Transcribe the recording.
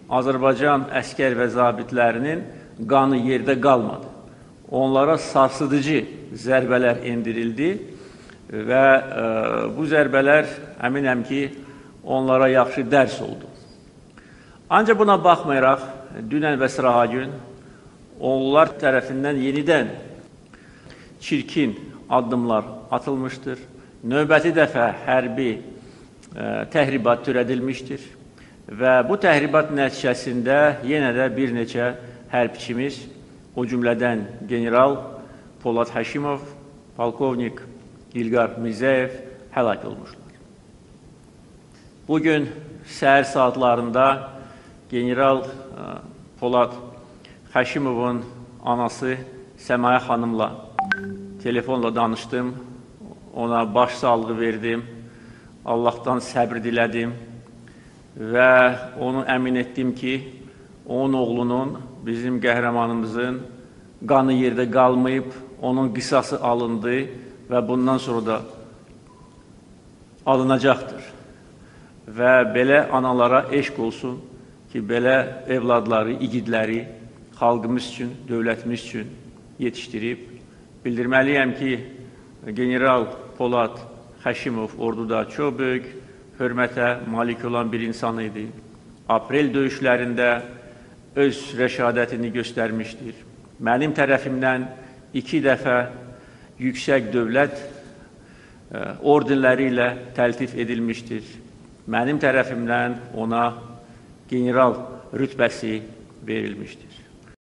Azərbaycan əskər və zabitlərinin qanı yerdə qalmadı. Onlara sarsıdıcı zərbələr endirildi və bu zərbələr əminəm ki, onlara yaxşı dərs oldu. Ancaq buna baxmayaraq, dünən və sıraha gün onlar tərəfindən yenidən çirkin addımlar atılmışdır. Növbəti dəfə hərbi təhribat törədilmişdir və bu təhribat nəticəsində yenə də bir neçə hərbçimiz, o cümlədən general Polad Həşimov, polkovnik İlqar Mirzəyev həlak olmuşlar. Bugün səhər saatlarında general Polad Həşimovun anası Səmaya xanımla telefonla danışdım, ona başsağlığı verdim, Allahdan səbr dilədim və onu əmin etdim ki, onun oğlunun, bizim qəhrəmanımızın qanı yerdə qalmayıb, onun qisası alındı və bundan sonra da alınacaqdır. Və belə analara eşq olsun ki, belə evladları, igidləri xalqımız üçün, dövlətimiz üçün yetişdirib. Bildirməliyəm ki, general Polad Həşimov orduda çox böyük hörmətə malik olan bir insan idi. Aprel döyüşlərində öz rəşadətini göstərmişdir. Mənim tərəfimdən 2 dəfə yüksək dövlət ordenləri ilə təltif edilmişdir. Mənim tərəfimdən ona general rütbəsi verilmişdir.